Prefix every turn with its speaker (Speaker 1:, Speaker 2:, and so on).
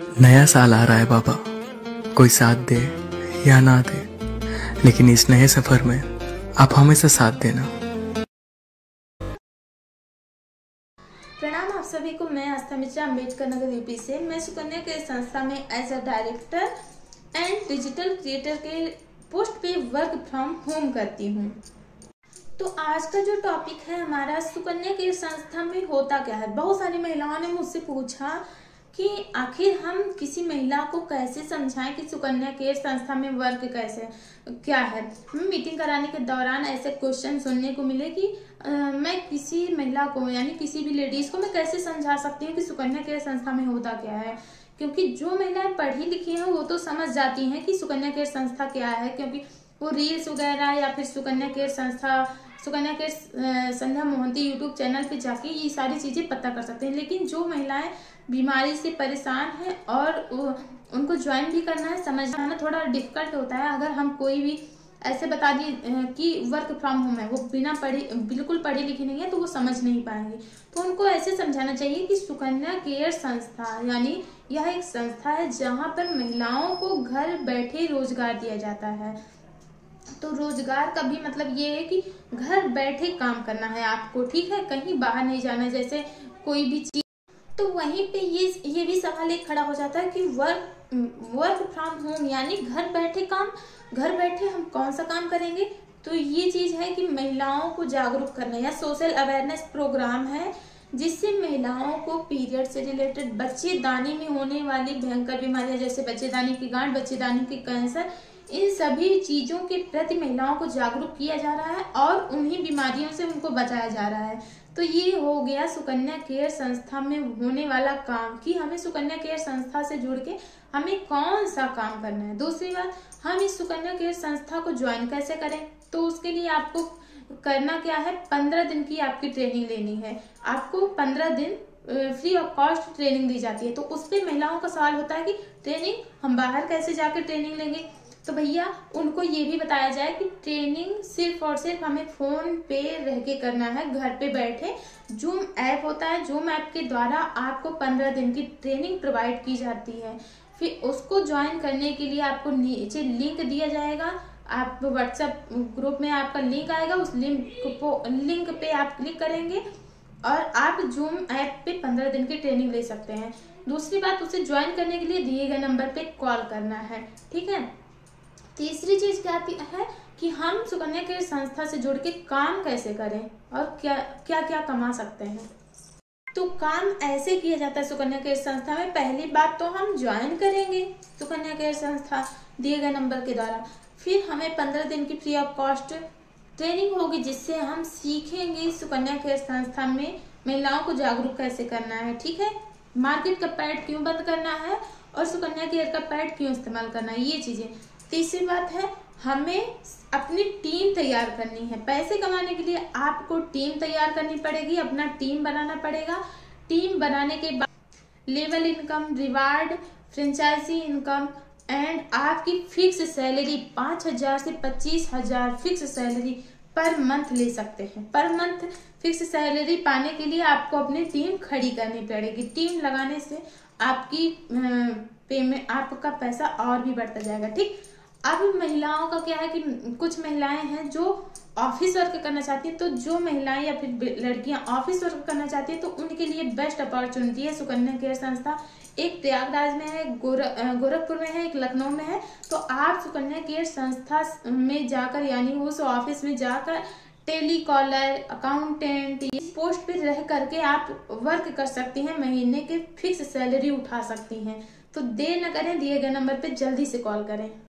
Speaker 1: नया साल आ रहा है बाबा, कोई साथ दे या ना दे, लेकिन इस नए सफर में आप हमेशा साथ देना।
Speaker 2: प्रणाम आप सभी को। मैं आस्था मिश्रा, अम्बेडकर नगर यूपी से। मैं सुकन्या के संस्था में as a director and digital creator के पोस्ट पे वर्क फ्रॉम होम करती हूँ। तो आज का जो टॉपिक है हमारा, सुकन्या के संस्था में होता क्या है। बहुत सारी महिलाओं ने मुझसे पूछा कि आखिर हम किसी महिला को कैसे समझाएं कि सुकन्या केयर संस्था में वर्क कैसे क्या है। मीटिंग कराने के दौरान ऐसे क्वेश्चन सुनने को मिले कि मैं किसी महिला को यानी किसी भी लेडीज को मैं कैसे समझा सकती हूँ कि सुकन्या केयर संस्था में होता क्या है। क्योंकि जो महिलाएं पढ़ी लिखी हैं वो तो समझ जाती हैं कि सुकन्या केयर संस्था क्या है, क्योंकि वो रील्स वगैरह या फिर सुकन्या केयर संस्था, Sukanya care Sandhya Mohanty YouTube channel पे जाके ये सारी चीजें पता कर सकते हैं। लेकिन जो महिलाएं बीमारी से परेशान है और उनको ज्वाइन भी करना है, समझना थोड़ा डिफिकल्ट होता है। अगर हम कोई भी ऐसे बता दिए कि वर्क फ्रॉम होम है, वो बिना पढ़ी बिल्कुल पढ़ी लिखी नहीं है, तो वो समझ नहीं पाएंगे। तो उनको ऐसे समझाना चाहिए कि सुकन्या केयर संस्था यानी यह एक संस्था है जहाँ पर महिलाओं को घर बैठे रोजगार दिया जाता है। तो रोजगार का भी मतलब ये है कि घर बैठे काम करना है आपको, ठीक है, कहीं बाहर नहीं जाना है। जैसे कोई भी चीज, तो वहीं पे ये भी सवाल एक खड़ा हो जाता है कि वर्क फ्रॉम होम यानी घर बैठे काम, घर बैठे हम कौन सा काम करेंगे। तो ये चीज है कि महिलाओं को जागरूक करना या सोशल अवेयरनेस प्रोग्राम है, जिससे महिलाओं को पीरियड से रिलेटेड, बच्चेदानी में होने वाली भयंकर बीमारियां जैसे बच्चेदानी की गांठ, बच्चेदानी की कैंसर, इन सभी चीजों के प्रति महिलाओं को जागरूक किया जा रहा है और उन्हीं बीमारियों से उनको बचाया जा रहा है। तो ये हो गया सुकन्या केयर संस्था में होने वाला काम कि हमें सुकन्या केयर संस्था से जुड़ के हमें कौन सा काम करना है। दूसरी बात, हम इस सुकन्या केयर संस्था को ज्वाइन कैसे करें। तो उसके लिए आपको करना क्या है, 15 दिन की आपकी ट्रेनिंग लेनी है। आपको 15 दिन फ्री ऑफ कॉस्ट ट्रेनिंग दी जाती है। तो उस पर महिलाओं का सवाल होता है कि ट्रेनिंग हम बाहर कैसे जाकर ट्रेनिंग लेंगे। तो भैया उनको ये भी बताया जाए कि ट्रेनिंग सिर्फ और सिर्फ हमें फोन पे रह के करना है, घर पे बैठे। जूम ऐप होता है, जूम ऐप के द्वारा आपको 15 दिन की ट्रेनिंग प्रोवाइड की जाती है। फिर उसको ज्वाइन करने के लिए आपको नीचे लिंक दिया जाएगा, आप व्हाट्सएप ग्रुप में आपका लिंक आएगा, उस लिंक पे आप क्लिक करेंगे और आप जूम ऐप पे 15 दिन की ट्रेनिंग ले सकते हैं। दूसरी बात, उसे ज्वाइन करने के लिए दिए गए नंबर पे कॉल करना है, ठीक है। तीसरी चीज क्या आती है कि हम सुकन्या केयर संस्था से जुड़ के काम कैसे करें और क्या क्या क्या कमा सकते हैं। तो काम ऐसे किया जाता है सुकन्या केयर संस्था में। पहली बात तो हम ज्वाइन करेंगे सुकन्या केयर संस्था दिए गए नंबर के द्वारा। फिर हमें 15 दिन की फ्री ऑफ कॉस्ट ट्रेनिंग होगी, जिससे हम सीखेंगे सुकन्या केयर संस्था में महिलाओं को जागरूक कैसे करना है, ठीक है। मार्केट का पैड क्यों बंद करना है और सुकन्या केयर का पैड क्यों इस्तेमाल करना है, ये चीजें। तीसरी बात है, हमें अपनी टीम तैयार करनी है। पैसे कमाने के लिए आपको टीम तैयार करनी पड़ेगी, अपना टीम बनाना पड़ेगा। टीम बनाने के बाद level income, reward, franchise income and आपकी फिक्स सैलरी 5,000 से 25,000 फिक्स सैलरी पर मंथ ले सकते हैं। पर मंथ फिक्स सैलरी पाने के लिए आपको अपनी टीम खड़ी करनी पड़ेगी। टीम लगाने से आपकी पेमेंट, आपका पैसा और भी बढ़ता जाएगा, ठीक। अब महिलाओं का क्या है कि कुछ महिलाएं हैं जो ऑफिस वर्क करना चाहती हैं। तो जो महिलाएं या फिर लड़कियां ऑफिस वर्क करना चाहती हैं तो उनके लिए बेस्ट अपॉर्चुनिटी है सुकन्या केयर संस्था। एक प्रयागराज में है, गोरखपुर में है, एक लखनऊ में है। तो आप सुकन्या केयर संस्था में जाकर यानी उस ऑफिस में जाकर टेलीकॉलर, अकाउंटेंट, इस पोस्ट पे रह करके आप वर्क कर सकती हैं, महीने के फिक्स सैलरी उठा सकती हैं। तो देर न करें, दिए गए नंबर पे जल्दी से कॉल करें।